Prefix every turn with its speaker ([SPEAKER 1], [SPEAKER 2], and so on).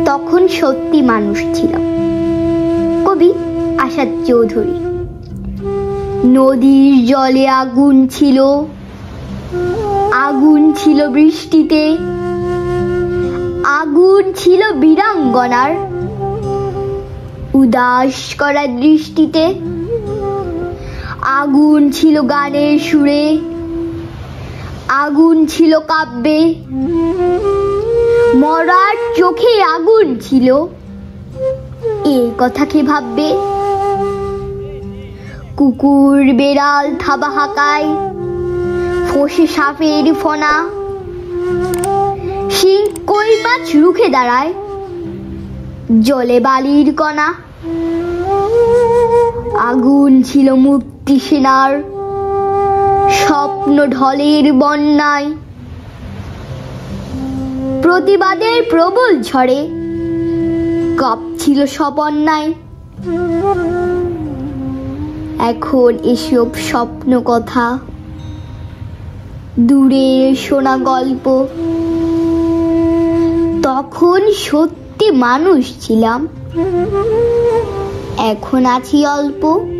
[SPEAKER 1] তখন সত্যি মানুষ ছিলাম। কবি আসাদ চৌধুরী। নদীর জলে আগুন ছিল, আগুন ছিল বৃষ্টিতে, আগুন ছিল বীরাঙ্গনার উদাস করা দৃষ্টিতে, আগুন ছিল গানের সুরে, আগুন ছিল কাব্যে, মরার চোখে আগুন ছিল, এই কথা কে ভাববে? কুকুর বেড়াল থাবা হাঁকায়, ফোসে সাপের ফনা, শিং কই মাছ রুখে দাঁড়ায়, জলে বালির কণা। আগুন ছিল মুক্তি সেনার স্বপ্ন ঢলের বন্যায়, প্রতিবাদের প্রবল ঝড়ে কাঁপছিল সব অন্যায়। এখন এসব স্বপ্ন কথা, দূরে শোনা গল্প, তখন সত্যি মানুষ ছিলাম, এখন আছি অল্প।